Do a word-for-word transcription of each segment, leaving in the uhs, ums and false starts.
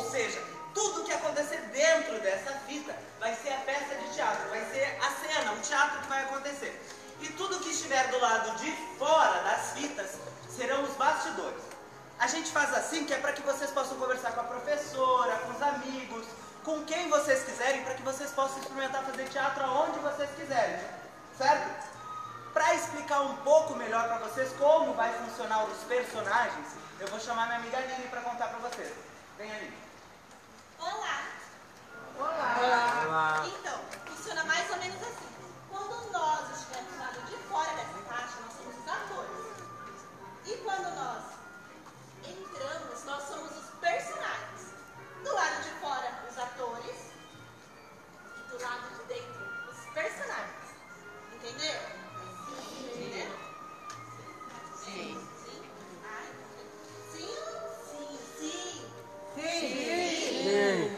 seja, tudo que acontecer dentro dessa fita vai ser a peça de teatro, vai ser a cena, o teatro que vai acontecer. E tudo que estiver do lado de fora das fitas serão os bastidores. A gente faz assim que é para que vocês possam conversar com a professora, com os amigos, com quem vocês quiserem, para que vocês possam experimentar fazer teatro aonde vocês quiserem, certo? Para explicar um pouco melhor para vocês como vai funcionar os personagens, eu vou chamar minha amiga Aline para contar para vocês. Vem, Aline. Olá. Olá. Olá. Então, funciona mais ou menos assim. Quando nós estivermos do lado de fora dessa caixa, nós somos os atores. E quando nós entramos, nós somos os personagens. Do lado de fora, os atores. E do lado de dentro, os personagens. Entendeu? Entendeu? Sim. Sim? Ai, sim? Sim, sim. Sim.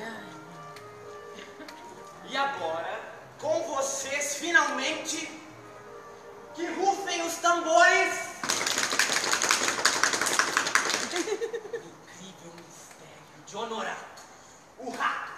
E agora, com vocês, finalmente, que rufem os tambores! Incrível mistério de Honorato, o rato.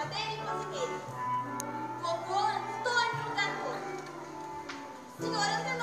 Senhor Antônio